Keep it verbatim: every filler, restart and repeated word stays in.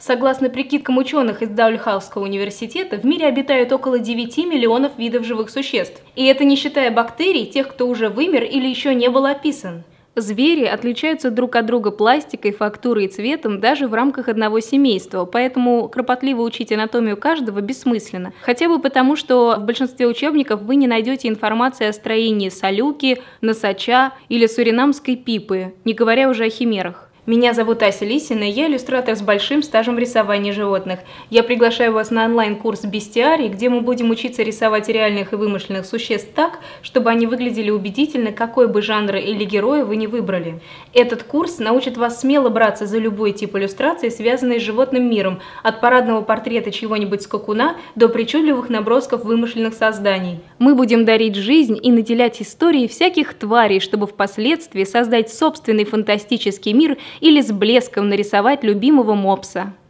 Согласно прикидкам ученых из Дальхаусского университета, в мире обитают около девяти миллионов видов живых существ. И это не считая бактерий, тех, кто уже вымер или еще не был описан. Звери отличаются друг от друга пластикой, фактурой и цветом даже в рамках одного семейства, поэтому кропотливо учить анатомию каждого бессмысленно. Хотя бы потому, что в большинстве учебников вы не найдете информации о строении солюки, носача или суринамской пипы, не говоря уже о химерах. Меня зовут Ася Лисина, и я иллюстратор с большим стажем в рисовании животных. Я приглашаю вас на онлайн-курс «Бестиарий», где мы будем учиться рисовать реальных и вымышленных существ так, чтобы они выглядели убедительно, какой бы жанр или героя вы ни выбрали. Этот курс научит вас смело браться за любой тип иллюстрации, связанный с животным миром, от парадного портрета чего-нибудь скакуна до причудливых набросков вымышленных созданий. Мы будем дарить жизнь и наделять историей всяких тварей, чтобы впоследствии создать собственный фантастический мир или с блеском нарисовать любимого мопса.